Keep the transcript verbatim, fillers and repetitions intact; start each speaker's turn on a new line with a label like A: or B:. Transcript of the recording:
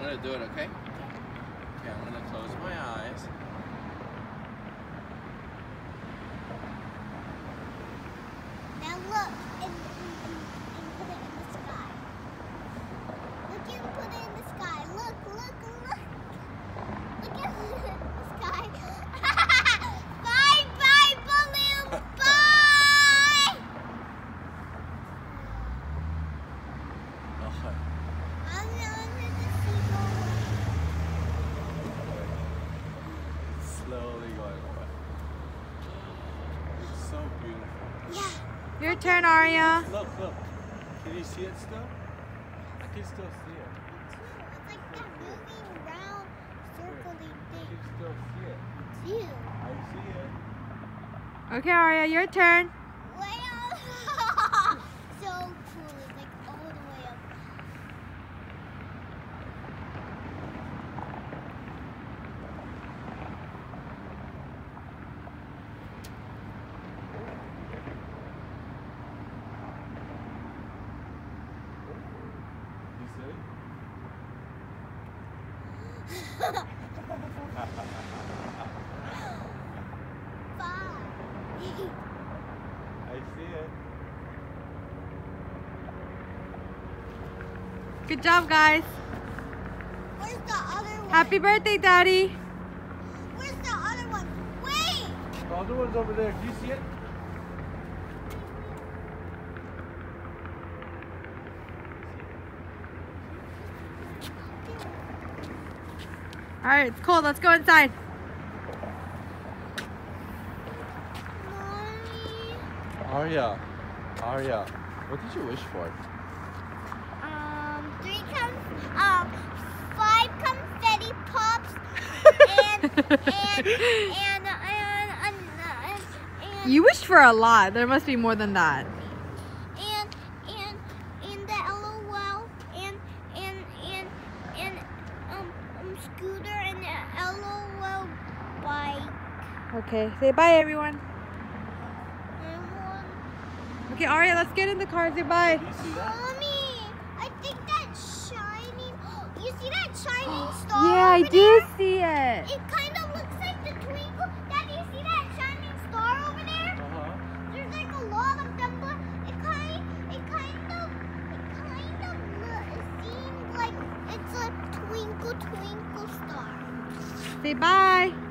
A: gonna do it, okay? Okay, I'm gonna close my eyes.
B: Now look and, and, and put it in the sky. Look and put it in the sky. Look, look, look. Look at the sky. Bye, bye, balloon. Bye.
A: Okay.
B: I'm under the seagull.
A: Slowly going away. It's so beautiful.
B: Yeah.
C: Your turn, Aria.
A: Look, look. Can you see it still? I can still see it.
B: It's like that moving round, circling
A: I
B: thing.
A: can still see it.
B: It's you.
A: I see it.
C: Okay, Aria, your turn.
B: Way up. So cool. It's like all the way up.
A: You see it?
B: Bye.
A: I see it.
C: Good job, guys.
B: Where's the other one?
C: Happy birthday, Daddy.
B: Where's the other one? Wait!
A: The other one's over there. Do you see it?
C: All right, it's cold. Let's go inside.
B: Mommy.
A: Aria. Aria. What did you wish for?
B: Um, three comes, um, five confetti pops, and, and, and, and, and, and, and,
C: You wished for a lot. There must be more than that.
B: and, and, and the LOL, and, and, and, and, um, um, scooter, and the LOL bike.
C: Okay, say bye, everyone.
B: And one.
C: Okay, Aria, let's get in the car. Say bye.
A: Do you see that?
B: Mommy, I think that shining, you see that shining star
C: Yeah, I
B: over
C: do
B: there?
C: see it.
B: It kind of looks like the twinkle. Dad, you see that shining star over there?
A: Uh-huh.
B: There's like a lot of them, but it kind, it kind of, it kind of look, it seems like it's a twinkle, twinkle star.
C: Say bye.